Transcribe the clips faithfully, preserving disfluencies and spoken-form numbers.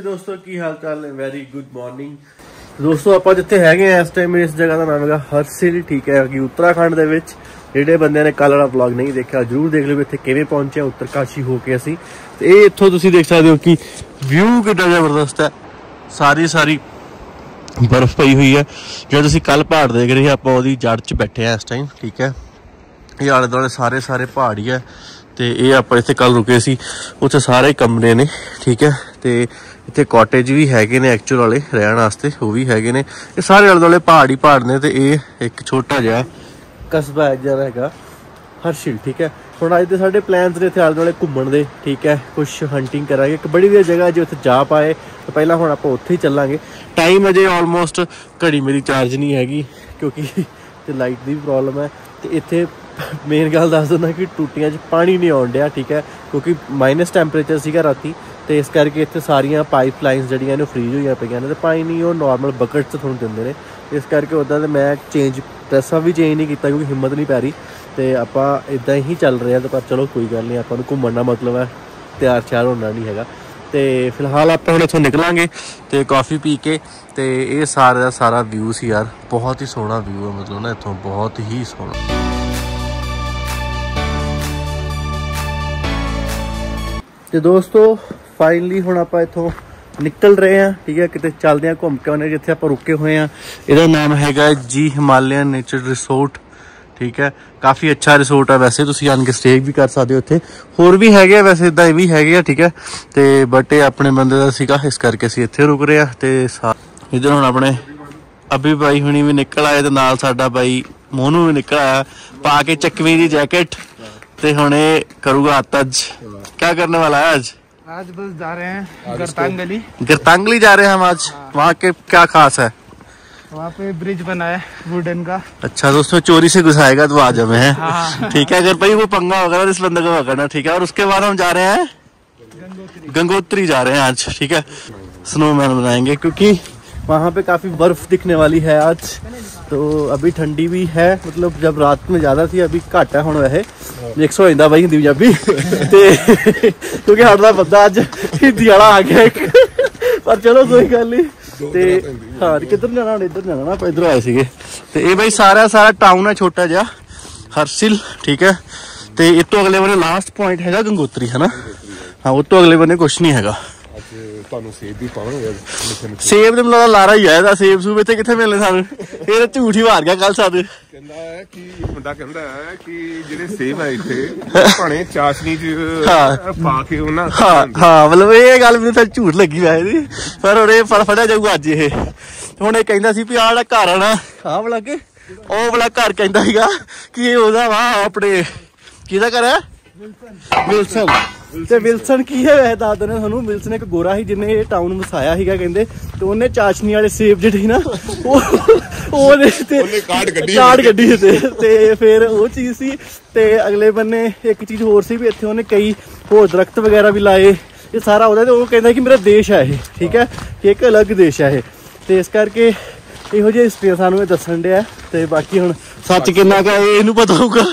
दोस्तों की हाल चाल है। वेरी गुड मॉर्निंग दोस्तों। ਆਪਾਂ ਜਿੱਥੇ ਹੈਗੇ ਆ ਇਸ ਟਾਈਮ ਇਸ ਜਗ੍ਹਾ ਦਾ ਨਾਮ ਹੈਗਾ ਹਰਸਿਲ, ਠੀਕ ਹੈ, ਕਿ ਉੱਤਰਾਖੰਡ ਦੇ ਵਿੱਚ। ਜਿਹੜੇ ਬੰਦਿਆਂ ਨੇ ਕੱਲ ਵਾਲਾ ਵਲੌਗ ਨਹੀਂ ਦੇਖਿਆ ਜਰੂਰ ਦੇਖ ਲਿਓ ਇੱਥੇ ਕਿਵੇਂ ਪਹੁੰਚੇ ਉੱਤਰਕਾਸ਼ੀ ਹੋ ਕੇ ਅਸੀਂ। ਤੇ ਇਹ ਇੱਥੋਂ ਤੁਸੀਂ ਦੇਖ ਸਕਦੇ ਹੋ ਕਿ ਵਿਊ ਕਿੰਨਾ ਜ਼ਬਰਦਸਤ ਹੈ। ਸਾਰੀ ਸਾਰੀ ਬਰਫ਼ ਪਈ ਹੋਈ ਹੈ। ਜਿਹੜਾ ਤੁਸੀਂ ਕੱਲ ਪਹਾੜ ਦੇਖ ਰਹੇ ਆਪਾਂ ਉਹਦੀ ਜੜ 'ਚ ਬੈਠੇ ਆ ਇਸ ਟਾਈਮ, ਠੀਕ ਹੈ। ਇਹ ਆਲੇ ਦੁਆਲੇ ਸਾਰੇ ਸਾਰੇ ਪਹਾੜ ਹੀ ਹੈ। ਤੇ ਇਹ ਆਪਾਂ ਇੱਥੇ ਕੱਲ ਰੁਕੇ ਸੀ, ਉੱਥੇ ਸਾਰੇ ਕਮਰੇ ਨੇ, ਠੀਕ ਹੈ। ਤੇ ਇੱਥੇ ਕਾਟੇਜ ਵੀ ਹੈਗੇ ਨੇ ਐਕਚੁਅਲ ਵਾਲੇ ਰਹਿਣ ਵਾਸਤੇ, ਉਹ ਵੀ ਹੈਗੇ ਨੇ। ਇਹ ਸਾਰੇ ਆਲੇ ਦੁਆਲੇ ਪਹਾੜ ਹੀ ਪਹਾੜ ਨੇ। ਤੇ ਇਹ ਇੱਕ ਛੋਟਾ ਜਿਹਾ ਕਸਬਾ ਜਿਹੜਾ ਹੈਗਾ ਹਰਸਿਲ, ਠੀਕ ਹੈ। ਹੁਣ ਅੱਜ ਦੇ ਸਾਡੇ ਪਲਾਨਸ ਨੇ ਇੱਥੇ ਆਲੇ ਦੁਆਲੇ ਘੁੰਮਣ ਦੇ, ਠੀਕ ਹੈ। ਕੁਛ ਹੰਟਿੰਗ ਕਰਾਂਗੇ, ਇੱਕ ਬੜੀ ਵਧੀਆ ਜਗ੍ਹਾ ਜੇ ਉੱਥੇ ਜਾ ਪਾਏ ਤਾਂ ਪਹਿਲਾਂ ਹੁਣ ਆਪਾਂ ਉੱਥੇ ਹੀ ਚੱਲਾਂਗੇ। ਟਾਈਮ ਅਜੇ ਆਲਮੋਸਟ, ਘੜੀ ਮੇਰੀ ਚਾਰਜ ਨਹੀਂ ਹੈਗੀ ਕਿਉਂਕਿ ਤੇ ਲਾਈਟ ਦੀ ਵੀ ਪ੍ਰੋਬਲਮ ਹੈ। ਤੇ ਇੱਥੇ ਮੇਨ ਗੱਲ ਦੱਸ ਦਿੰਦਾ ਕਿ ਟੂਟੀਆਂ 'ਚ ਪਾਣੀ ਨਹੀਂ ਆਉਣ ਡਿਆ, ਠੀਕ ਹੈ, ਕਿਉਂਕਿ ਮਾਈਨਸ ਟੈਂਪਰੇਚਰ ਸੀਗਾ ਰਾਤੀ। ਤੇ ਇਸ ਕਰਕੇ ਇੱਥੇ ਸਾਰੀਆਂ ਪਾਈਪ ਲਾਈਨਸ ਜਿਹੜੀਆਂ ਨੇ ਫਰੀਜ਼ ਹੋਈਆਂ ਪਈਆਂ ਨੇ। ਤੇ ਪਾਣੀ ਨਹੀਂ ਉਹ ਨੋਰਮਲ ਬਕਟ 'ਚ ਤੁਹਾਨੂੰ ਦਿੰਦੇ ਨੇ। ਇਸ ਕਰਕੇ ਉੱਦਾਂ ਤਾਂ ਮੈਂ ਚੇਂਜ ਡਰੈਸਾਂ ਵੀ ਚੇਂਜ ਨਹੀਂ ਕੀਤਾ ਕਿਉਂਕਿ ਹਿੰਮਤ ਨਹੀਂ ਪੈ ਰਹੀ। ਤੇ ਆਪਾਂ ਇੱਦਾਂ ਹੀ ਚੱਲ ਰਹੇ ਹਾਂ। ਤੇ ਪਰ ਚਲੋ ਕੋਈ ਗੱਲ ਨਹੀਂ, ਆਪਾਂ ਨੂੰ ਘੁੰਮਣ ਦਾ ਮਤਲਬ ਹੈ, ਤਿਆਰ ਸ਼ਿਆਰ ਹੋਣਾ ਨਹੀਂ ਹੈਗਾ। ਤੇ ਫਿਲਹਾਲ ਆਪਾਂ ਹੁਣ ਇੱਥੋਂ ਨਿਕਲਾਂਗੇ ਤੇ ਕਾਫੀ ਪੀ ਕੇ। ਤੇ ਇਹ ਸਾਰਾ ਦਾ ਸਾਰਾ ਵਿਊ ਸੀ ਯਾਰ, ਬਹੁਤ ਹੀ ਸੋਹਣਾ ਵਿਊ ਹੈ, ਮਤਲਬ ਨਾ ਇੱਥੋਂ ਬਹੁਤ ਹੀ ਸੋਹਣਾ। ਤੇ ਦੋਸਤੋ ਫਾਈਨਲੀ ਹੁਣ ਆਪਾਂ ਇੱਥੋਂ ਨਿਕਲ ਰਹੇ ਹਾਂ, ਠੀਕ ਹੈ। ਕਿਤੇ ਚੱਲਦੇ ਹਾਂ, ਘੁੰਮ ਕੇ ਆਉਂਦੇ ਜਿੱਥੇ ਆਪਾਂ ਰੁਕੇ ਹੋਏ ਹਾਂ। ਇਹਦਾ ਨਾਮ ਹੈਗਾ ਜੀ ਹਿਮਾਲਯਨ ਨੇਚਰ ਰਿਸੋਰਟ, ਠੀਕ ਹੈ। ਕਾਫੀ ਅੱਛਾ ਰਿਸੋਰਟ ਹੈ ਵੈਸੇ, ਤੁਸੀਂ ਆਣ ਕੇ ਸਟੇ ਵੀ ਕਰ ਸਕਦੇ ਹੋ ਇੱਥੇ। ਹੋਰ ਵੀ ਹੈਗੇ ਆ ਵੈਸੇ, ਇੱਦਾਂ ਇਹ ਵੀ ਹੈਗੇ ਆ, ਠੀਕ ਹੈ। ਤੇ ਬਟ ਇਹ ਆਪਣੇ ਬੰਦੇ ਦਾ ਸੀਗਾ, ਇਸ ਕਰਕੇ ਅਸੀਂ ਇੱਥੇ ਰੁਕ ਰਹੇ ਹਾਂ। ਤੇ ਇੱਧਰ ਹੁਣ ਆਪਣੇ ਅਭੀ ਬਾਈ ਹੁਣੀ ਵੀ ਨਿਕਲ ਆਏ ਤੇ ਨਾਲ ਸਾਡਾ ਬਾਈ ਮੋਨੂ ਵੀ ਨਿਕਲ ਆਇਆ ਪਾ ਕੇ ਚੱਕਵੀਂ ਦੀ ਜੈਕਟ। ਤੇ ਹੁਣ ਇਹ ਕਰੂਗਾ ਅੱਜ क्या करने वाला है आज? आज बस जा रहे हैं गिरतांगली। गिरतांगली जा रहे हैं हम आज। वहाँ के क्या खास है? वहाँ पे ब्रिज बना है वुडन का। अच्छा, तो उसमें चोरी से घुसाएगा तो आज हमें है, ठीक है। अगर भाई वो पंगा होगा इस बंदे को पकड़ना, ठीक है। और उसके बाद हम जा रहे हैं गंगोत्री, गंगोत्री जा रहे हैं आज, ठीक है। स्नोमैन बनाएंगे क्योंकि वहाँ पे काफी बर्फ दिखने वाली है आज। तो अभी ठंडी भी है, मतलब जब रात में ज्यादा थी, अभी घट है ਹੁਣ वैसे मिक्स हो जाता भाई हिंदी पंजाबी। क्योंकि साਡਾ बंदा अज हिंदी वाला आ गया एक, पर चलो कोई गल नहीं। ते हाँ किधर जाना, इधर जाना ना, आप इधर आए थे। तो ये भाई सारा सारा टाउन है छोटा जिहा हरसिल, ठीक है। तो इस तो अगले बने लास्ट पॉइंट है गंगोत्री, है ना। हाँ उस तो अगले बने कुछ नहीं है। सेब भी सेब तो मतलब लारा ही है, सेब सूब इतने कितने मिलने सानू। ये तो झूठ ही मार गया कल सानू। ਕਹਿੰਦਾ ਹੈ ਕਿ ਮੁੰਡਾ ਕਹਿੰਦਾ ਹੈ ਕਿ ਜਿਹੜੇ ਸੇਬ ਹੈ ਇੱਥੇ ਭਾਣੇ ਚਾਸ਼ਨੀ ਚ ਪਾ ਕੇ ਉਹਨਾਂ ਹਾਂ ਹਾਂ ਮਤਲਬ ਇਹ ਗੱਲ ਮੈਨੂੰ ਤਾਂ ਝੂਠ ਲੱਗੀ ਵੈਸੇ ਦੀ, ਪਰ ਹੁਣ ਇਹ ਫੜ ਫੜਿਆ ਜਾਊਗਾ ਅੱਜ। ਇਹ ਹੁਣ ਇਹ ਕਹਿੰਦਾ ਸੀ ਵੀ ਆਹ ਜਿਹੜਾ ਘਰ ਆ ਨਾ, ਆਹ ਵਾਲਾ ਕੇ ਉਹ ਵਾਲਾ ਘਰ ਕਹਿੰਦਾ ਸੀਗਾ ਕਿ ਇਹ ਉਹਦਾ ਵਾ ਆਪਣੇ ਕਿਹਦਾ ਘਰ ਹੈ, ਵਿਲਸਨ। ਤੇ ਵਿਲਸਨ ਕੀ ਹੈ ਵੈਸੇ ਦੱਸ ਦਿੰਦੇ ਤੁਹਾਨੂੰ। ਵਿਲਸਨ ਇੱਕ ਗੋਰਾ ਸੀ ਜਿਹਨੇ ਇਹ ਟਾਊਨ ਵਸਾਇਆ ਸੀਗਾ ਕਹਿੰਦੇ। ਤੇ ਉਹਨੇ ਚਾਸ਼ਨੀ ਵਾਲੇ ਸੇਬ ਜਿਹੜੇ ਸੀ ਨਾ ਉਹ ਉਹਦੇ ਤੇ ਕਾਰਡ ਕੱਢੀ ਤੇ ਤੇ ਫਿਰ ਉਹ ਚੀਜ਼ ਸੀ। ਤੇ ਅਗਲੇ ਬੰਨੇ ਇੱਕ ਚੀਜ਼ ਹੋਰ ਸੀ ਵੀ ਇੱਥੇ ਉਹਨੇ ਕਈ ਹੋਰ ਦਰਖਤ ਵਗੈਰਾ ਵੀ ਲਾਏ। ਇਹ ਸਾਰਾ ਉਹਦਾ। ਤੇ ਉਹ ਕਹਿੰਦਾ ਕਿ ਮੇਰਾ ਦੇਸ਼ ਹੈ ਇਹ, ਠੀਕ ਹੈ, ਕਿ ਇੱਕ ਅਲੱਗ ਦੇਸ਼ ਹੈ ਇਹ। ਤੇ ਇਸ ਕਰਕੇ ਇਹੋ ਜਿਹੀ ਹਿਸਟਰੀ ਸਾਨੂੰ ਇਹ ਦੱਸਣ ਡਿਆ। ਤੇ ਬਾਕੀ ਹੁਣ ਸੱਚ ਕਿੰਨਾ ਕੁ ਇਹ ਇਹਨੂੰ ਪਤਾ ਹੋਊਗਾ।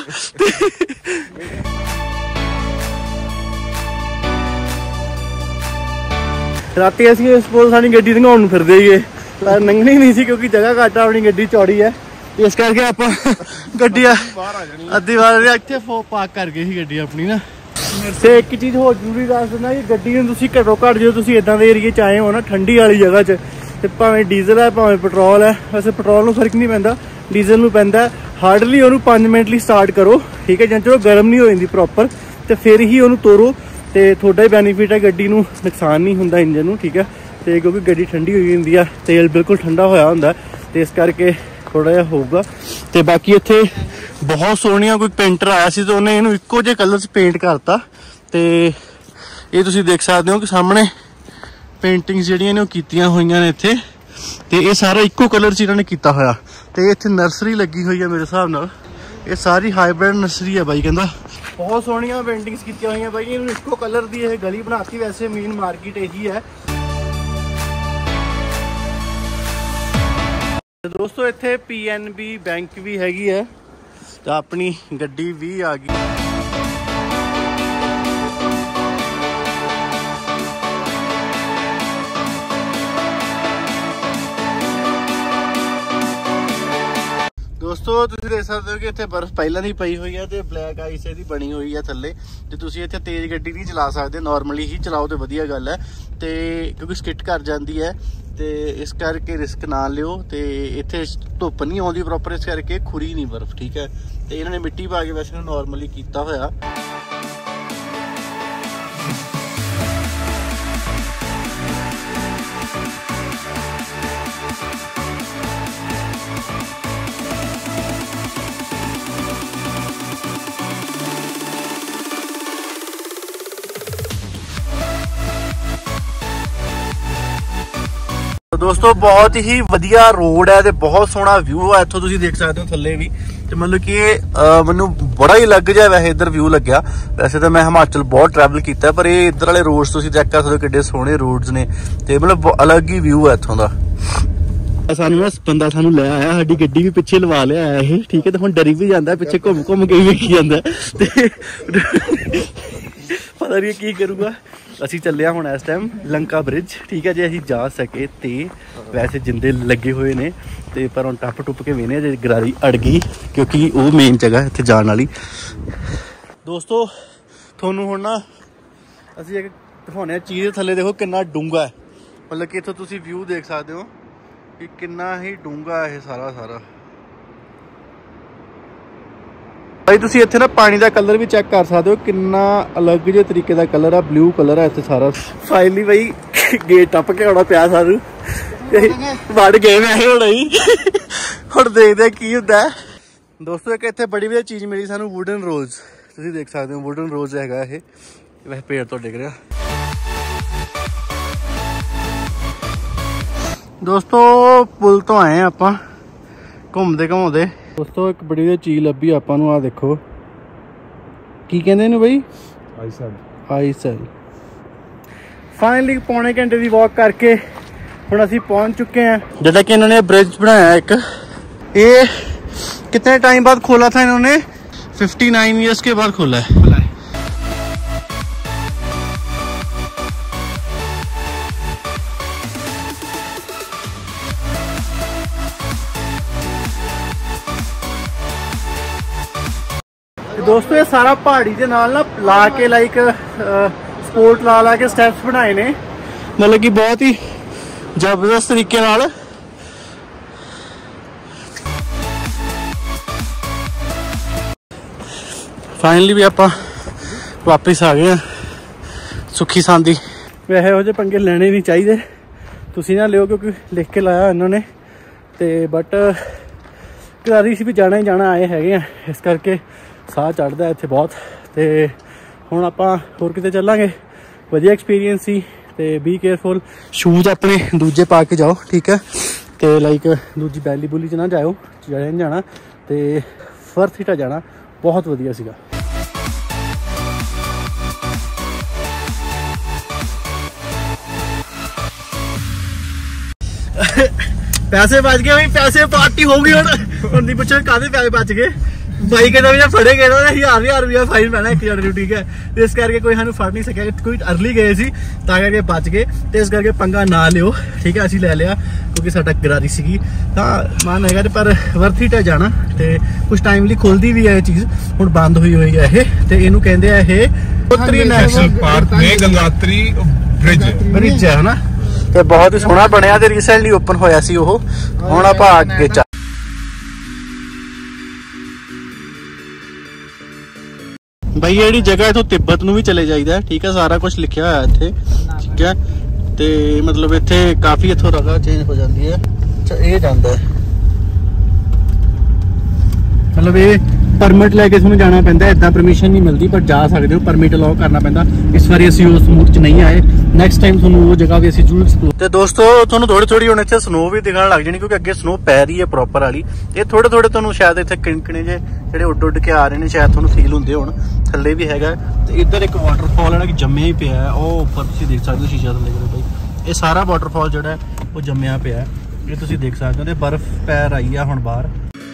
ਰਾਤੀ ਅਸੀਂ ਸਪੋਜ਼ ਸਾਡੀ ਗੱਡੀ ਲੰਘਾਉਣ ਨੂੰ ਫਿਰਦੇ ਸੀਗੇ, ਪਰ ਲੰਘਣੀ ਨਹੀਂ ਸੀ ਕਿਉਂਕਿ ਜਗ੍ਹਾ ਘੱਟ ਆ, ਆਪਣੀ ਗੱਡੀ ਚੌੜੀ ਹੈ। ਇਸ ਕਰਕੇ ਆਪਾਂ ਗੱਡੀ ਅੱਧੀ ਵਾਰ ਇੱਥੇ ਪਾਰਕ ਕਰ ਗਏ ਸੀ ਗੱਡੀ ਆਪਣੀ ਨਾ। ਤੇ ਇੱਕ ਚੀਜ਼ ਹੋਰ ਜ਼ਰੂਰੀ ਦੱਸ ਦਿੰਦਾ ਕਿ ਗੱਡੀ ਨੂੰ ਤੁਸੀਂ ਘੱਟੋ ਘੱਟ ਜਦੋਂ ਤੁਸੀਂ ਇੱਦਾਂ ਦੇ ਏਰੀਏ 'ਚ ਆਏ ਹੋ ਨਾ, ਠੰਡੀ ਵਾਲੀ ਜਗ੍ਹਾ 'ਚ, ਤੇ ਭਾਵੇਂ ਡੀਜ਼ਲ ਹੈ ਭਾਵੇਂ ਪੈਟਰੋਲ ਹੈ, ਵੈਸੇ ਪੈਟਰੋਲ ਨੂੰ ਫਰਕ ਨਹੀਂ ਪੈਂਦਾ, ਡੀਜ਼ਲ ਨੂੰ ਪੈਂਦਾ। ਹਾਰਡਲੀ ਉਹਨੂੰ ਪੰਜ ਮਿੰਟ ਲਈ ਸਟਾਰਟ ਕਰੋ, ਠੀਕ ਹੈ, ਜਾਂ ਚਲੋ ਗਰਮ ਨਹੀਂ ਹੋ ਜਾਂਦੀ ਪ੍ਰੋਪਰ, ਤੇ ਫਿਰ ਹੀ ਉਹਨੂੰ ਤੋਰੋ। ਤੇ ਤੁਹਾਡਾ ਹੀ ਬੈਨੀਫਿਟ ਹੈ, ਗੱਡੀ ਨੂੰ ਨੁਕਸਾਨ ਨਹੀਂ ਹੁੰਦਾ ਇੰਜਨ ਨੂੰ, ਠੀਕ ਹੈ। ਤੇ ਕਿਉਂਕਿ ਗੱਡੀ ਠੰਡੀ ਹੋਈ ਹੁੰਦੀ ਆ, ਤੇਲ ਬਿਲਕੁਲ ਠੰਡਾ ਹੋਇਆ ਹੁੰਦਾ, ਤੇ ਇਸ ਕਰਕੇ ਥੋੜਾ ਜਿਹਾ ਹੋਊਗਾ। ਤੇ ਬਾਕੀ ਇੱਥੇ ਬਹੁਤ ਸੋਹਣੀਆਂ, ਕੋਈ ਪੇਂਟਰ ਆਇਆ ਸੀ ਤੇ ਉਹਨੇ ਇਹਨੂੰ ਇੱਕੋ ਜਿਹੇ ਕਲਰ 'ਚ ਪੇਂਟ ਕਰਤਾ। ਤੇ ਇਹ ਤੁਸੀਂ ਦੇਖ ਸਕਦੇ ਹੋ ਕਿ ਸਾਹਮਣੇ ਪੇਂਟਿੰਗਸ ਜਿਹੜੀਆਂ ਨੇ ਉਹ ਕੀਤੀਆਂ ਹੋਈਆਂ ਨੇ ਇੱਥੇ। ਤੇ ਇਹ ਸਾਰਾ ਇੱਕੋ ਕਲਰ 'ਚ ਇਹਨਾਂ ਨੇ ਕੀਤਾ ਹੋਇਆ। ਤੇ ਇੱਥੇ ਨਰਸਰੀ ਲੱਗੀ ਹੋਈ ਹੈ ਮੇਰੇ ਹਿਸਾਬ ਨਾਲ, ਇਹ ਸਾਰੀ ਹਾਈਬ੍ਰਿਡ ਨਰਸਰੀ ਹੈ ਬਾਈ ਕਹਿੰਦਾ। ਬਹੁਤ ਸੋਹਣੀਆਂ ਪੇਂਟਿੰਗਸ ਕੀਤੀਆਂ ਹੋਈਆਂ ਬਾਈ। ਇਹਨੂੰ ਇੱਕੋ ਕਲਰ ਦੀ ਇਹ ਗਲੀ ਬਣਾਤੀ। ਵੈਸੇ ਮੇਨ ਮਾਰਕੀਟ ਇਹੀ ਹੈ। ਦੋਸਤੋ ਇੱਥੇ ਪੀ ਐਨ ਬੀ ਬੈਂਕ ਵੀ ਹੈਗੀ ਹੈ, ਤਾਂ ਆਪਣੀ ਗੱਡੀ ਵੀ ਆ ਗਈ। ਦੋਸਤੋ ਤੁਸੀਂ ਦੇਖ ਸਕਦੇ ਹੋ ਕਿ ਇੱਥੇ ਬਰਫ਼ ਪਹਿਲਾਂ ਦੀ ਪਈ ਹੋਈ ਹੈ ਤੇ ਬਲੈਕ ਆਈਸ ਇਹਦੀ ਬਣੀ ਹੋਈ ਹੈ ਥੱਲੇ ਤੇ ਤੁਸੀਂ ਇੱਥੇ ਤੇਜ਼ ਗੱਡੀ ਨਹੀਂ ਚਲਾ ਸਕਦੇ, ਨਾਰਮਲੀ ਹੀ ਚਲਾਓ ਤੇ ਵਧੀਆ ਗੱਲ ਹੈ ਤੇ ਕਿਉਂਕਿ ਸਕਿੱਟ ਕਰ ਜਾਂਦੀ ਹੈ ਤੇ ਇਸ ਕਰਕੇ ਰਿਸਕ ਨਾ ਲਿਓ ਤੇ ਇੱਥੇ ਧੁੱਪ ਨਹੀਂ ਆਉਂਦੀ ਪ੍ਰੋਪਰ, ਇਸ ਕਰਕੇ ਖੁਰੀ ਨਹੀਂ ਬਰਫ਼, ਠੀਕ ਹੈ। ਤੇ ਇਹਨਾਂ ਨੇ ਮਿੱਟੀ ਪਾ ਕੇ ਵੈਸੇ ਨਾਰਮਲੀ ਕੀਤਾ ਹੋਇਆ। दोस्तों बहुत ही वधिया रोड है ते बहुत सोहना व्यू है इत्थों तुसीं देख सकते हो थल्ले भी ते मतलब कि मैनू बड़ा ही अलग जिहा वैसे इधर व्यू लग्या। वैसे तो मैं हिमाचल बहुत ट्रैवल किया पर ये इधर वाले रोड्स तुसीं चेक कर सकते हो किड्डे सोहने रोड्स ने ते मतलब अलग ही व्यू है इत्थों दा। सानू ना बंदा सानू ले आया, साडी गड्डी भी पिछे लवा लिया है, ठीक है। तो हुण डरी भी जांदा, पिछे घुम घुम के वेखी जांदा ते पता नहीं की करूँगा। असी चले हुण इस टाइम लंका ब्रिज, ठीक है। जे असीं जा सके तो वैसे जिंदे लगे हुए ने ते पर हुण टप टुप के वेने जे गरारी अड़ गई क्योंकि वो मेन जगह इत्थे जाण वाली। दोस्तों तुहानूं हुण ना असीं एक दिखाउने चीज़ थल्ले देखो कितना डूंगा है, मतलब कि इत्थों तुसीं व्यू देख सकते हो कि कितना ही डूंगा है सारा सारा। भाई तुसीं इत्थे ना पानी का कलर भी चेक कर सकते हो कितना अलग जे तरीके का कलर है, ब्लू कलर है इत्थे सारा। फाइनली भाई गेट टप के आना पिया सानू, वड़ गए वैसे हुण ही हुण देखदे की हुंदा है। दोस्तों एक इत्थे बड़ी वधिया चीज़ मिली सानू, वुडन रोज, तुसीं देख सकते हो वुडन रोज हैगा ये, वैसे पेड़ तो डिग रहा। दोस्तों पुल तो आए आपां घूमते घूमते। दोस्तों एक बड़ी वधिया चीज़ लभी आपां नूं, आ देखो की कहंदे ने बई, आईसेल आईसेल। फाइनली पौने घंटे की वॉक करके हुण असीं पहुंच चुके हैं। जिहड़ा कि इन्होंने ब्रिज बनाया एक, ये कितने टाइम बाद खोला था इन्होंने, फिफ्टी नाइन ईयर्स के बाद खोला है। दोस्तों ये सारा पहाड़ी के नाल ना ला के लाइक सपोर्ट ला ला के स्टैप्स बनाए ने, मतलब कि बहुत ही जबरदस्त तरीके नाल। फाइनली भी आप वापस आ गए सुखी सांदी। वैसे ਇਹੋ ਜਿਹੇ पंगे लेने नहीं चाहिए, तुसीं ना लियो क्योंकि लिख के लाया इन्होंने ते बट गरारी से भी जाना ही जाना आए है, इस करके साह चढ़ता है इत्थे बहुत। तो हुण आपां होर किते चलांगे, वधिया एक्सपीरियंस सी ते बी केयरफुल, शूज अपने दूजे पा के जाओ, ठीक है। तो लाइक दूजी बैली बुली च ना जाओ, चढ़े नहीं जाना तो फर्थ हिटा जाना, बहुत वधिया सीगा। पैसे बच गए, पैसे पार्टी हो गई हुण नहीं पुछो काहदे पैसे बच गए। बाइक का भी फड़े गए ना हजार हजार रुपया फाइन पैना एक जने, ठीक है। तो इस करके कोई सानू फड़ नहीं सकिया, कोई अर्ली गए सी तां करके बच गए। तो इस करके पंगा ना लियो, ठीक है। असीं ले लिया क्योंकि साडा गरारी सीगी, हाँ मन है पर वर्थ इट है जाना। तो कुछ टाइम लिए खुलती भी है ये चीज़, हुण बंद हुई हुई है ये, तो इहनूं कहंदे आ ये गंगोत्री नेशनल पार्क में गंगोत्री ब्रिज ब्रिज है ना। तो बहुत ही सोहना बनया, तो रिसेंटली ओपन होया सी ओह। हुण आपां अगे चल भाई ये जगह इथों तिब्बत नूं भी चले जाइदा है, ठीक है। सारा कुछ लिखा हुआ है इत्थे, ठीक है। तो मतलब इत्थे काफ़ी इथों जगह चेंज हो जाती है। अच्छा ये जांदा है, मतलब ये परमिट लैके तुहानूं जाना पैंदा, इदां परमिशन नहीं मिलती पर जा सकते हो, परमिट अलाउ करना पैंदा। इस बार असीं उस मूड च नहीं आए, नैक्सट टाइम तुहानूं वो जगह भी असीं जरूर एक्सप्लोर। तो दोस्तों तुहानूं थोड़ी थोड़ी हुण इत्थे स्नो भी दिखण लग जानी क्योंकि अगे स्नो पै रही है प्रॉपर वाली। ये थोड़े थोड़े तुहानूं शायद इत्थे किणकिणे जे जिहड़े उड्ड उड्ड के आ रहे हैं शायद तुहानूं फील हुंदे होण, थल्ले भी हैगा। तो इधर एक वाटरफॉल है कि जम्मिया ही पिया है, वो उपर तुसीं देख सकते हो शीशा थल्ले करो भाई। ये सारा वाटरफॉल जिहड़ा है वो जम्मिया पिया है, ये तुसीं देख सकते हो। ते बर्फ पैर आई है हुण बाहर।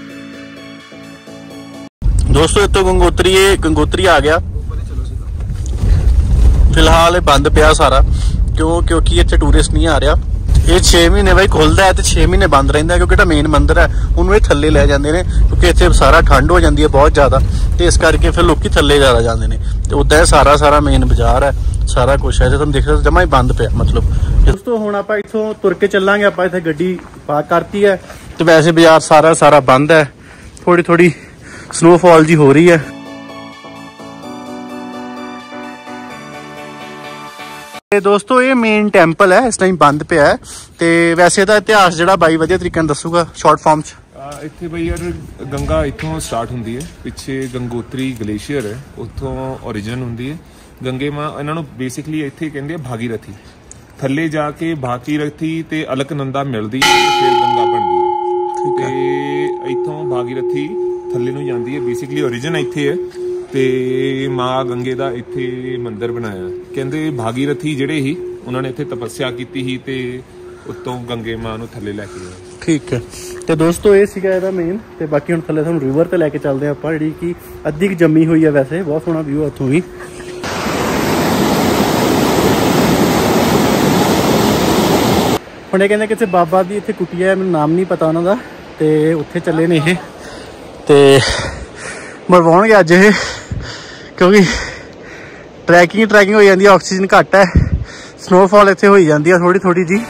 दोस्तों इतों गंगोत्री गंगोत्री आ गया, फिलहाल बंद पिया सारा, क्यों क्योंकि इत्थे टूरिस्ट नहीं आ रहा। ਇਹ ਛੇ ਮਹੀਨੇ ਬਾਈ ਖੁੱਲਦਾ ਹੈ ਤੇ ਛੇ ਮਹੀਨੇ ਬੰਦ ਰਹਿੰਦਾ, ਕਿਉਂਕਿ ਜਿਹੜਾ ਮੇਨ ਮੰਦਿਰ ਹੈ ਉਹਨੂੰ ਇਹ ਥੱਲੇ ਲੈ ਜਾਂਦੇ ਨੇ, ਕਿਉਂਕਿ ਇੱਥੇ ਸਾਰਾ ਠੰਡ ਹੋ ਜਾਂਦੀ ਹੈ ਬਹੁਤ ਜ਼ਿਆਦਾ, ਤੇ ਇਸ ਕਰਕੇ ਫਿਰ ਲੋਕੀ ਥੱਲੇ ਜ਼ਿਆਦਾ ਜਾਂਦੇ ਨੇ। ਤੇ ਉੱਦਾਂ ਇਹ ਸਾਰਾ ਸਾਰਾ ਮੇਨ ਬਾਜ਼ਾਰ ਹੈ, ਸਾਰਾ ਕੁਛ ਹੈ, ਜੇ ਤੁਹਾਨੂੰ ਦਿਖ ਰਿਹਾ ਜਮਾ ਹੀ ਬੰਦ ਪਿਆ ਮਤਲਬ। ਦੋਸਤੋ ਹੁਣ ਆਪਾਂ ਇੱਥੋਂ ਤੁਰ ਕੇ ਚੱਲਾਂਗੇ, ਆਪਾਂ ਇੱਥੇ ਗੱਡੀ ਪਾਰਕ ਕਰਤੀ ਹੈ, ਤੇ ਵੈਸੇ ਬਾਜ਼ਾਰ ਸਾਰਾ ਸਾਰਾ ਬੰਦ ਹੈ, ਥੋੜੀ ਥੋੜੀ ਸਨੋਫਾਲ ਜੀ ਹੋ ਰਹੀ ਹੈ। ਤੇ ਦੋਸਤੋ ਇਹ ਮੇਨ ਟੈਂਪਲ ਹੈ, ਇਸ ਟਾਈਮ ਬੰਦ ਪਿਆ ਹੈ, ਤੇ ਵੈਸੇ ਇਹਦਾ ਇਤਿਹਾਸ ਜਿਹੜਾ ਬਾਈ ਵਧੀਆ ਤਰੀਕੇ ਨਾਲ ਦੱਸੂਗਾ ਸ਼ਾਰਟ ਫਾਰਮ ਚ। ਇੱਥੇ ਬਈ ਯਾਰ ਗੰਗਾ ਇੱਥੋਂ ਸਟਾਰਟ ਹੁੰਦੀ ਹੈ, ਪਿੱਛੇ ਗੰਗੋਤਰੀ ਗਲੇਸ਼ੀਅਰ ਹੈ, ਉੱਥੋਂ ਓਰੀਜਨ ਹੁੰਦੀ ਹੈ ਗੰਗੇ ਮਾਂ। ਇਹਨਾਂ ਨੂੰ ਬੇਸਿਕਲੀ ਇੱਥੇ ਕਹਿੰਦੇ ਆ ਭਾਗੀਰਥੀ, ਥੱਲੇ ਜਾ ਕੇ ਭਾਗੀਰਥੀ ਤੇ ਅਲਕਨੰਦਾ ਮਿਲਦੀ ਹੈ, ਫਿਰ ਗੰਗਾ ਬਣਦੀ ਹੈ, ਤੇ ਇੱਥੋਂ ਭਾਗੀਰਥੀ ਥੱਲੇ ਨੂੰ ਜਾਂਦੀ ਹੈ। ਬੇਸਿਕਲੀ ਓਰੀਜਨ ਇੱਥੇ ਹੈ, ਤੇ ਮਾਂ ਗੰਗੇ ਦਾ ਇੱਥੇ ਮੰਦਿਰ ਬਣਾਇਆ। ਕਹਿੰਦੇ ਭਾਗੀਰਥੀ ਜਿਹੜੇ ਸੀ ਉਹਨਾਂ ਨੇ ਇੱਥੇ ਤਪੱਸਿਆ ਕੀਤੀ ਸੀ, ਤੇ ਉੱਤੋਂ ਗੰਗੇ ਮਾਂ ਨੂੰ ਥੱਲੇ ਲੈ ਕੇ ਗਏ। ਠੀਕ ਹੈ, ਤੇ ਦੋਸਤੋ ਇਹ ਸੀਗਾ ਇਹਦਾ ਮੇਨ। ਤੇ ਬਾਕੀ ਹੁਣ ਥੱਲੇ ਤੁਹਾਨੂੰ ਰਿਵਰ ਤੇ ਲੈ ਕੇ ਚੱਲਦੇ ਆਪਾਂ, ਜਿਹੜੀ ਕਿ ਅੱਧੀ ਕੁ ਜੰਮੀ ਹੋਈ ਹੈ, ਵੈਸੇ ਬਹੁਤ ਸੋਹਣਾ ਵਿਊ ਹੈ ਉੱਥੋਂ ਵੀ। ਹੁਣ ਇਹ ਕਹਿੰਦੇ ਕਿਸੇ ਬਾਬਾ ਦੀ ਇੱਥੇ ਕੁਟੀਆ ਹੈ, ਮੈਨੂੰ ਨਾਮ ਨਹੀਂ ਪਤਾ ਉਹਨਾਂ ਦਾ, ਤੇ ਉੱਥੇ ਚੱਲੇ ਨੇ ਇਹ, ਤੇ ਮਰਵਾਉਣਗੇ ਅੱਜ ਇਹ, ਕਿਉਂਕਿ ਟਰੈਕਿੰਗ ਟਰੈਕਿੰਗ ਹੋ ਜਾਂਦੀ ਹੈ, ਆਕਸੀਜਨ ਘੱਟ ਹੈ, ਸਨੋਫਾਲ ਇੱਥੇ ਹੋਈ ਜਾਂਦੀ ਹੈ ਥੋੜੀ ਥੋੜੀ ਜੀ।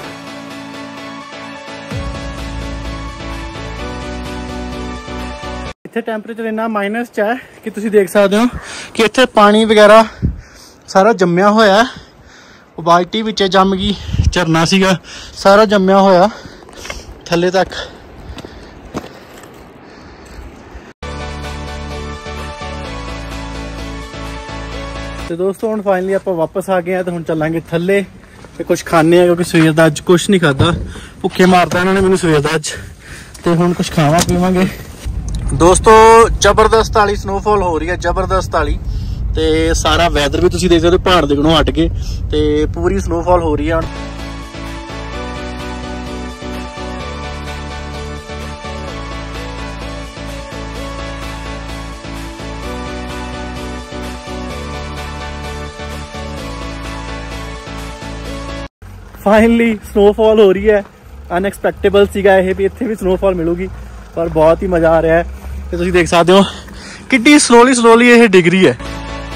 ਇੱਥੇ ਟੈਂਪਰੇਚਰ ਇੰਨਾ ਮਾਈਨਸ ਚ ਹੈ ਕਿ ਤੁਸੀਂ ਦੇਖ ਸਕਦੇ ਹੋ ਕਿ ਇੱਥੇ ਪਾਣੀ ਵਗੈਰਾ ਸਾਰਾ ਜੰਮਿਆ ਹੋਇਆ, ਉਹ ਬਾਲਟੀ ਵਿੱਚ ਜੰਮ ਗਈ, ਝਰਨਾ ਸੀਗਾ ਸਾਰਾ ਜੰਮਿਆ ਹੋਇਆ ਥੱਲੇ ਤੱਕ। ਤੇ ਦੋਸਤੋ ਹੁਣ ਫਾਈਨਲੀ ਆਪਾਂ ਵਾਪਸ ਆ ਗਏ ਆ, ਤੇ ਹੁਣ ਚੱਲਾਂਗੇ ਥੱਲੇ ਤੇ ਕੁਝ ਖਾਣੇ ਆ, ਕਿਉਂਕਿ ਸਵੇਰ ਦਾ ਅੱਜ ਕੁਝ ਨਹੀਂ ਖਾਦਾ, ਭੁੱਖੇ ਮਾਰਤਾ ਇਹਨਾਂ ਨੇ ਮੈਨੂੰ ਸਵੇਰ ਦਾ ਅੱਜ, ਤੇ ਹੁਣ ਕੁਝ ਖਾਵਾ ਪੀਵਾਂਗੇ। ਦੋਸਤੋ ਜ਼ਬਰਦਸਤ ਵਾਲੀ ਸਨੋਫਾਲ ਹੋ ਰਹੀ ਹੈ, ਜ਼ਬਰਦਸਤ ਵਾਲੀ, ਤੇ ਸਾਰਾ ਵੈਦਰ ਵੀ ਤੁਸੀਂ ਦੇਖ ਸਕਦੇ ਹੋ, ਪਹਾੜ ਦੇਖਣੋਂ ਹਟ ਕੇ, ਤੇ ਪੂਰੀ ਸਨੋਫਾਲ ਹੋ ਰਹੀ ਹੈ ਹੁਣ। फाइनली स्नोफॉल हो रही है, अनएक्सपैक्टेबल सीगा ये भी, इत्थे भी स्नोफॉल मिलूगी, पर बहुत ही मजा आ रहा है। तो तुसीं देख सकते हो कितनी स्लोली स्लोली ये डिग रही है।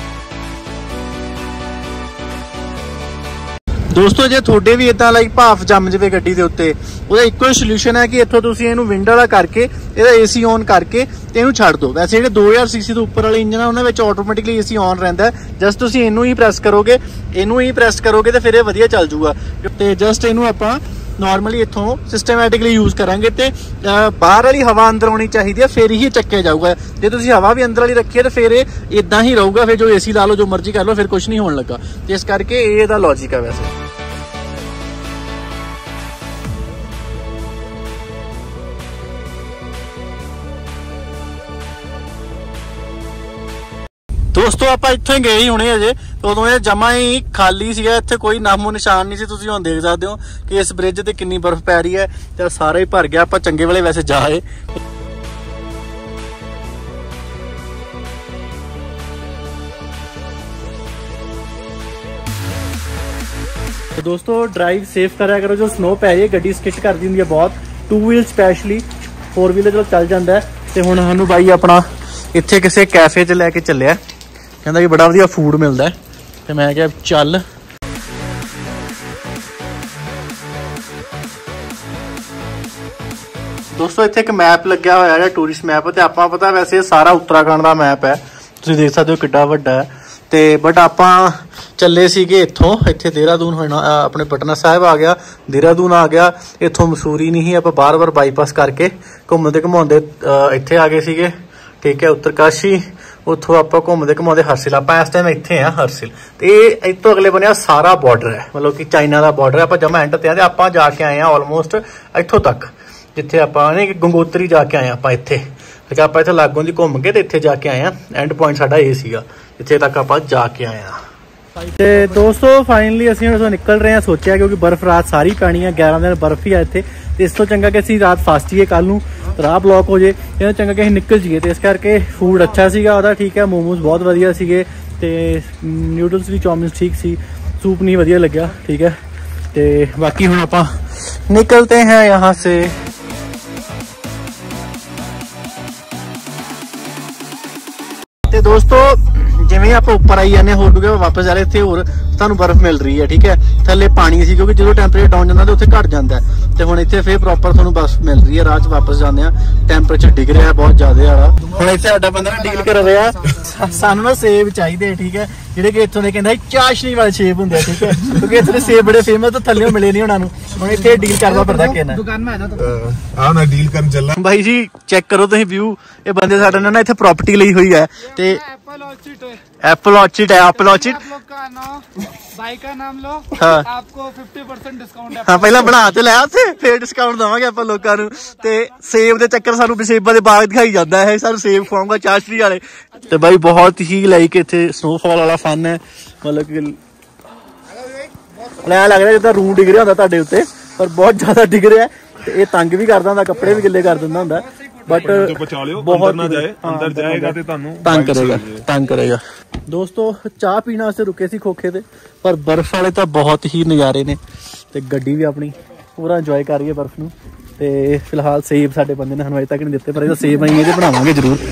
दोस्तों जे थोड़े भी इदा लाइक भाफ जम जाए गड्डी के उत्ते, ਉਹਦਾ ਇੱਕੋ ਹੀ ਸੋਲੂਸ਼ਨ ਹੈ ਕਿ ਇੱਥੋਂ ਤੁਸੀਂ ਇਹਨੂੰ ਵਿੰਡ ਵਾਲਾ ਕਰਕੇ ਇਹਦਾ ਏਸੀ ਔਨ ਕਰਕੇ ਤੇ ਇਹਨੂੰ ਛੱਡ ਦਿਓ। ਵੈਸੇ ਜਿਹੜੇ ਦੋ ਹਜ਼ਾਰ ਸੀਸੀ ਤੋਂ ਉੱਪਰ ਵਾਲੇ ਇੰਜਨ ਆ ਉਹਨਾਂ ਵਿੱਚ ਆਟੋਮੈਟਿਕਲੀ ਏਸੀ ਔਨ ਰਹਿੰਦਾ, ਜਸਟ ਤੁਸੀਂ ਇਹਨੂੰ ਹੀ ਪ੍ਰੈਸ ਕਰੋਗੇ, ਇਹਨੂੰ ਹੀ ਪ੍ਰੈਸ ਕਰੋਗੇ ਤੇ ਫਿਰ ਇਹ ਵਧੀਆ ਚੱਲ ਜੂਗਾ। ਤੇ ਜਸਟ ਇਹਨੂੰ ਆਪਾਂ ਨੋਰਮਲੀ ਇੱਥੋਂ ਸਿਸਟਮੈਟਿਕਲੀ ਯੂਜ਼ ਕਰਾਂਗੇ, ਤੇ ਬਾਹਰ ਵਾਲੀ ਹਵਾ ਅੰਦਰ ਆਉਣੀ ਚਾਹੀਦੀ ਹੈ, ਫਿਰ ਹੀ ਚੱਕਿਆ ਜਾਊਗਾ। ਜੇ ਤੁਸੀਂ ਹਵਾ ਵੀ ਅੰਦਰ ਵਾਲੀ ਰੱਖੀਏ ਤਾਂ ਫਿਰ ਇਹ ਇਦਾਂ ਹੀ ਰਹੂਗਾ, ਫਿਰ ਜੋ ਏਸੀ ਲਾ ਲਓ ਜੋ ਮਰਜ਼ੀ ਕਰ ਲਓ ਫਿਰ ਕੁਝ ਨਹੀਂ ਹੋਣ ਲੱਗਾ। ਤੇ ਇਸ ਕਰਕੇ ਇਹ ਇਹਦਾ ਲੌਜਿਕ ਹੈ। ਵੈਸੇ ਦੋਸਤੋ ਆਪਾਂ ਇੱਥੋਂ ਹੀ ਗਏ ਹੀ ਹੁਣੇ ਅਜੇ, ਉਦੋਂ ਇਹ ਜਮਾ ਹੀ ਖਾਲੀ ਸੀਗਾ, ਇੱਥੇ ਕੋਈ ਨਾਮੋ ਨਿਸ਼ਾਨ ਨਹੀਂ ਸੀ। ਤੁਸੀਂ ਹੁਣ ਦੇਖ ਸਕਦੇ ਹੋ ਕਿ ਇਸ ਬ੍ਰਿਜ ਤੇ ਕਿੰਨੀ ਬਰਫ਼ ਪੈ ਰਹੀ ਹੈ, ਤੇ ਸਾਰਾ ਹੀ ਭਰ ਗਿਆ। ਆਪਾਂ ਚੰਗੇ ਵੇਲੇ ਵੈਸੇ ਜਾਏ। तो दोस्तों ड्राइव सेफ करा करो, जो स्नो पै जाए गड्डी स्किट करती होंगी बहुत, two wheel specially, four wheeler चलो चल जाता है। तो हुण सानू बाई अपना इत्थे किसी कैफे च लैके चलिया, कहता कि बड़ा वधिया फूड मिलता है, तो मैं क्या चल। दोस्तों इत्थे एक मैप लग्या होया है, टूरिस्ट मैप, तो आपां पता वैसे सारा उत्तराखंड का मैप है, तुसीं देख सकते हो किड्डा वड्डा है। तो बट आपां चले सीगे इत्थों, इत्थे देहरादून होना अपने पटना साहिब आ गया, देहरादून आ गया, इत्थों मसूरी नहीं, आप बार बार बाईपास करके घूमते घुमाते इत्थे आ गए सीगे। ठीक है, उत्तरकाशी, उतों आप घूमते घुमाते हरसिल, आप इस टाइम इत्थे हैं हरसिल। तो ये इतों अगले बने सारा बॉर्डर है, मतलब कि चाइना का बॉर्डर है। आप जमा एंड ते आप जाके आए हैं ऑलमोस्ट इत्थों तक, जिथे आप गंगोत्री जाके आए आप इत्थे, ठीक है। आप इत्थे लागों दी घूम के ते इत्थे जाके आए हैं, एंड पॉइंट साडा ये सीगा, इत्थे तक आप जाके आए हैं। ते दोस्तों फाइनली असीं हुण निकल रहे हैं, सोचा क्योंकि बर्फ रात सारी पैनी है, ग्यारह दिन बर्फ ही है इत्थे, ते इस तो चंगा कि असीं रात फास्ट जाइए, कल नूं राह ब्लॉक हो जाए, इहनों चंगा कि असीं निकल जाइए। तो इस करके फूड अच्छा सीगा उहदा, ठीक है, मोमोज बहुत वधिया सीगे, ते नूडल्स भी, चाउमिन ठीक सी, सूप नहीं वधिया लग्या, ठीक है। तो बाकी हुण आपां निकलते हैं यहाँ से। ਤੇ ਦੋਸਤੋ ਜਿਵੇਂ ਆਪਾਂ ਉੱਪਰ ਆਈ ਜਾਂਦੇ ਹੋਰ ਕਿਉਂਕਿ ਵਾਪਸ ਜਾ ਰਹੇ ਇੱਥੇ ਹੋਰ ਤੁਹਾਨੂੰ ਬਰਫ਼ ਮਿਲ ਰਹੀ ਹੈ, ਠੀਕ ਹੈ। ਥੱਲੇ ਪਾਣੀ ਸੀ ਕਿਉਂਕਿ ਜਦੋਂ ਟੈਂਪਰੇਚਰ ਡਾਊਨ ਜਾਂਦਾ ਤੇ ਉੱਥੇ ਘਟ ਜਾਂਦਾ ਤੇ ਹੁਣ ਇੱਥੇ ਫੇਰ ਪ੍ਰੋਪਰ ਤੁਹਾਨੂੰ ਬਰਫ਼ ਮਿਲ ਰਹੀ ਹੈ। ਰਾਹ 'ਚ ਵਾਪਸ ਜਾਂਦੇ ਆ ਟੈਂਪਰੇਚਰ ਡਿੱਗ ਰਿਹਾ ਬਹੁਤ ਜ਼ਿਆਦਾ ਵਾਲਾ। ਹੁਣ ਇੱਥੇ ਸਾਡਾ ਬੰਦਾ ਨਾ ਡੀਲ ਕਰ ਰਿਹਾ, ਸਾਨੂੰ ਨਾ ਸੇਬ ਚਾਹੀਦੇ, ਠੀਕ ਹੈ, ਜਿਹੜੇ ਕਿ ਇੱਥੋਂ ਦੇ ਕਹਿੰਦਾ ਚਾਸ਼ਨੀ ਵਾਲੇ ਸੇਬ ਹੁੰਦੇ ਆ, ਠੀਕ ਹੈ, ਕਿਉਂਕਿ ਇੱਥੇ ਦੇ ਸੇਬ ਬੜੇ ਫੇਮਸ ਤੇ ਥੱਲੇ ਮਿਲੇ ਨਹੀਂ ਉਹਨਾਂ ਨੂੰ। ਹੁਣ ਇੱਥੇ ਡੀਲ ਕਰਨਾ ਪੜਦਾ ਕਿਹਨਾਂ दुकान में आ जाओ ਆ ਨਾ ਡੀਲ ਕਰਨ ਚੱਲਾਂ। ਬਾਈ ਜੀ ਚੈੱਕ ਕਰੋ ਤੁਸੀਂ ਵਿਊ, ਇਹ ਬੰਦੇ ਸਾਡੇ ਨੇ ਨਾ ਇੱਥੇ ਪ੍ਰੋਪਰਟੀ ਲਈ ਹੋਈ ਹੈ ਤੇ एप्पल ऑर्चिड है। एप्पल ऑर्चिड है, एप्पल ऑर्चिड। आप लोग का नाम भाई का नाम लो, हाँ। आपको फिफ्टी परसेंट डिस्काउंट है। ਹਾਂ ਪਹਿਲਾਂ ਬਣਾ ਤੇ ਲਿਆ ਉੱਥੇ ਫੇਰ ਡਿਸਕਾਊਂਟ ਦਵਾਂਗੇ ਆਪਾਂ ਲੋਕਾਂ ਨੂੰ। ਤੇ ਸੇਬ ਦੇ ਚੱਕਰ ਸਾਨੂੰ ਸੇਬਾਂ ਦੇ ਬਾਗ ਦਿਖਾਈ ਜਾਂਦਾ ਹੈ, ਸਾਨੂੰ ਸੇਬ ਖਵਾਉਂਗਾ ਚਾਸ਼ਨੀ ਵਾਲੇ। ਤੇ ਬਾਈ ਬਹੁਤ ਹੀ ਲਾਈਕ ਇੱਥੇ ਸਨੋਫਾਲ ਵਾਲਾ ਫਨ ਹੈ, ਮਤਲਬ ਕਿ ਲੈ ਲੱਗ ਰਿਹਾ ਜਿੱਦਾਂ ਰੂੰ ਡਿੱਗ ਰਿਹਾ ਹੁੰਦਾ ਤੁਹਾਡੇ ਉੱਤੇ, ਪਰ ਬਹੁਤ ਜ਼ਿਆਦਾ ਡਿੱਗ ਰਿਹਾ ਤੇ ਇਹ ਤੰਗ ਵੀ ਕਰਦਾ ਹੁੰਦਾ, ਕੱਪੜੇ ਵੀ ਗਿੱਲੇ ਕਰ ਦਿੰਦਾ ਹੁੰਦਾ। बट बहुत ना जाए, अंदर जाएगा तो तंग करेगा तंग करेगा। दोस्तों चाह पीने वास्ते रुके सी खोखे ते, पर बर्फ वाले तो बहुत ही नज़ारे ने ते गड्डी भी अपनी पूरा इंजॉय कर रही है बर्फ नूं। ते फिलहाल सेब साडे बंदे ने सानूं अजे तक नहीं दित्ते, पर इहदा सेब असीं इहदे बनावांगे जरूर।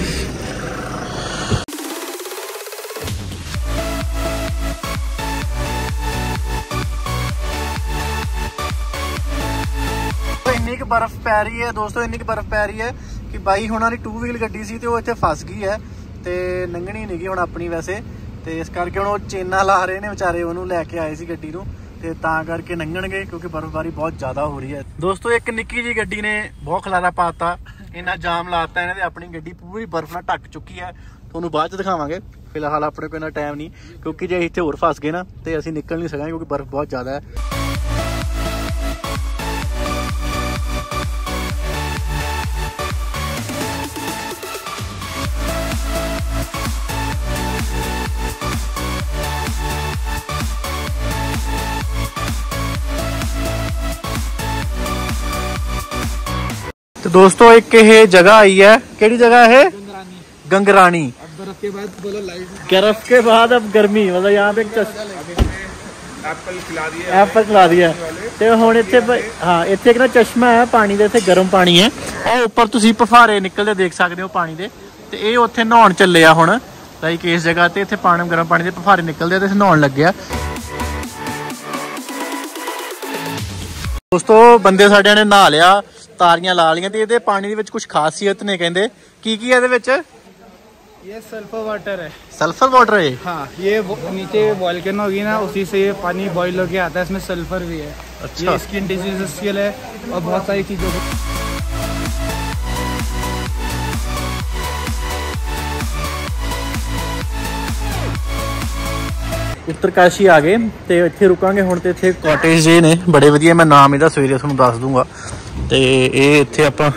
ਇੰਨੀ ਕੁ ਬਰਫ਼ ਪੈ ਰਹੀ ਹੈ ਦੋਸਤੋ, ਇੰਨੀ ਕੁ ਬਰਫ਼ ਪੈ ਰਹੀ ਹੈ ਕਿ ਬਾਈ ਹੁਣਾਂ ਦੀ ਟੂ ਵੀਲ ਗੱਡੀ ਸੀ ਤੇ ਉਹ ਇੱਥੇ ਫਸ ਗਈ ਹੈ ਤੇ ਲੰਘਣੀ ਨਹੀਂ ਗਈ ਹੁਣ ਆਪਣੀ ਵੈਸੇ, ਤੇ ਇਸ ਕਰਕੇ ਹੁਣ ਉਹ ਚੇਨਾ ਲਾ ਰਹੇ ਨੇ ਵਿਚਾਰੇ, ਉਹਨੂੰ ਲੈ ਕੇ ਆਏ ਸੀ ਗੱਡੀ ਨੂੰ ਤੇ ਤਾਂ ਕਰਕੇ ਲੰਘਣਗੇ ਕਿਉਂਕਿ ਬਰਫ਼ਬਾਰੀ ਬਹੁਤ ਜ਼ਿਆਦਾ ਹੋ ਰਹੀ ਹੈ। ਦੋਸਤੋ ਇੱਕ ਨਿੱਕੀ ਜਿਹੀ ਗੱਡੀ ਨੇ ਬਹੁਤ ਖਲਾਰਾ ਪਾਤਾ, ਇੰਨਾ ਜਾਮ ਲਾਤਾ ਇਹਨਾਂ ਨੇ, ਆਪਣੀ ਗੱਡੀ ਪੂਰੀ ਬਰਫ਼ ਨਾਲ ਢੱਕ ਚੁੱਕੀ ਹੈ। ਤੁਹਾਨੂੰ ਬਾਅਦ ਚ ਦਿਖਾਵਾਂਗੇ, ਫਿਲਹਾਲ ਆਪਣੇ ਕੋਲ ਇੰਨਾ ਟਾਈਮ ਨਹੀਂ ਕਿਉਂਕਿ ਜੇ ਇੱਥੇ ਹੋਰ ਫਸ ਗਏ ਨਾ ਤੇ ਅਸੀਂ ਨਿਕਲ ਨਹੀਂ ਸਕਾਂਗੇ ਕਿਉਂਕਿ ਬਰਫ਼ ਬਹੁਤ ਜ਼ਿਆਦਾ ਹੈ। तो दोस्तों एक ये जगह आई है, केड़ी जगह है? गंगरानी। अब बर्फ के बाद बोलो लाइट, बर्फ के बाद अब गर्मी, मतलब यहाँ पे ਐਪਲ ਖਿਲਾ ਦਿਆ एप्पल खिला दिया ते हुण इत्थे हाँ इत्थे एक ना चश्मा है पानी दे, इत्थे गर्म पानी है, और ऊपर तुसीं फुहारे निकलदे देख सकदे हो पानी दे। ते ये उत्थे नहाउण चले आ हुण, लाइक इस जगह ते इत्थे पानी गर्म पानी दे फुहारे निकलदे ते नहाउण लग्गे। दोस्तों बंदे साडे ने नहा लिया, तारियां ला लियां ते इहदे पानी दे विच कुछ खासियत ने, कहंदे की की है इहदे विच? ये सल्फर वाटर है। सल्फर वाटर है? हाँ, ये नीचे वॉल्केनो होगी ना, उसी से ये पानी बॉईल होके आता है, इसमें सल्फर भी है। अच्छा। ये स्किन डिजीजेस के लिए और बहुत सारी चीजों को। उत्तरकाशी आ गए ते इत्थे रुकांगे हुण ते इत्थे कॉटेज जे ने बड़े वधिया, मैं नाम इहदा सवेरे तुहानूं दस दूंगा। ते ये इत्थे आपां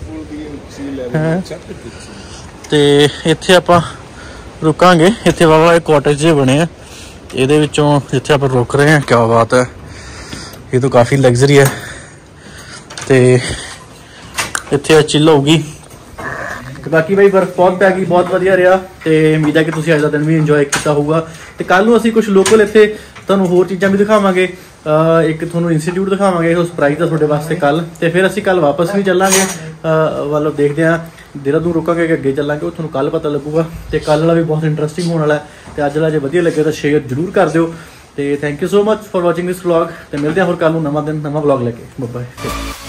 ते इत्थे आपां रुकांगे, इत्थे वावा कॉटेज जे बने हैं इहदे विचों जिथे आपां रुक रहे हैं। क्या बात है, ये तो काफ़ी लग्जरी है। ते इत्थे चिल होगी। बाकी भाई बर्फ बहुत पै गई, बहुत वधिया रहा ते उम्मीद है कि तुसीं अज दा दिन भी इंजॉय किया होगा। ते कल नूं असीं कुछ लोकल इत्थे तुहानूं होर चीज़ां भी दिखावांगे, एक तुहानूं इंस्टीट्यूट दिखावांगे, उस प्राइज दा तुहाडे वास्ते कल। ते फिर असीं कल वापस भी चलांगे, मतलब देखदे हां देहरादून रुकांगे कि अगे चलांगे, वो तुहानूं कल पता लगूगा। ते कल वाला भी बहुत इंटरस्टिंग होने वाला है। ते अज वाला जे वधिया लगे तो शेयर जरूर कर दिओ। ते thank you so much for watching this vlog. ते मिलदे हां होर कल नूं नवां दिन नवां व्लॉग लेके। Bye bye.